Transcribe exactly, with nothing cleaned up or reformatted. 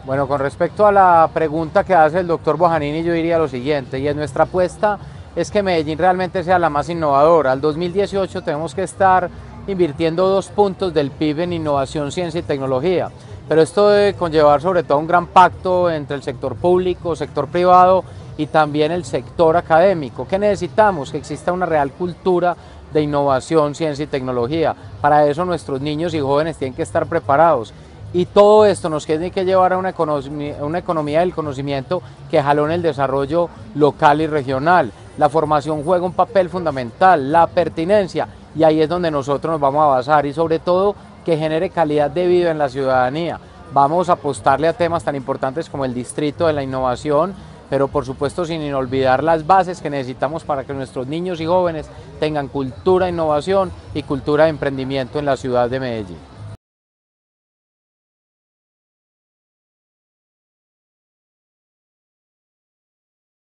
Bueno, con respecto a la pregunta que hace el doctor Bojanini, yo diría lo siguiente, y es nuestra apuesta es que Medellín realmente sea la más innovadora. Al dos mil dieciocho tenemos que estar invirtiendo dos puntos del P I B en innovación, ciencia y tecnología, pero esto debe conllevar sobre todo un gran pacto entre el sector público, sector privado y también el sector académico. ¿Qué necesitamos? Que exista una real cultura de innovación, ciencia y tecnología. Para eso nuestros niños y jóvenes tienen que estar preparados. Y todo esto nos tiene que llevar a una economía, una economía del conocimiento que jalone el desarrollo local y regional. La formación juega un papel fundamental, la pertinencia, y ahí es donde nosotros nos vamos a basar, y sobre todo que genere calidad de vida en la ciudadanía. Vamos a apostarle a temas tan importantes como el distrito de la innovación, pero por supuesto sin olvidar las bases que necesitamos para que nuestros niños y jóvenes tengan cultura de innovación y cultura de emprendimiento en la ciudad de Medellín.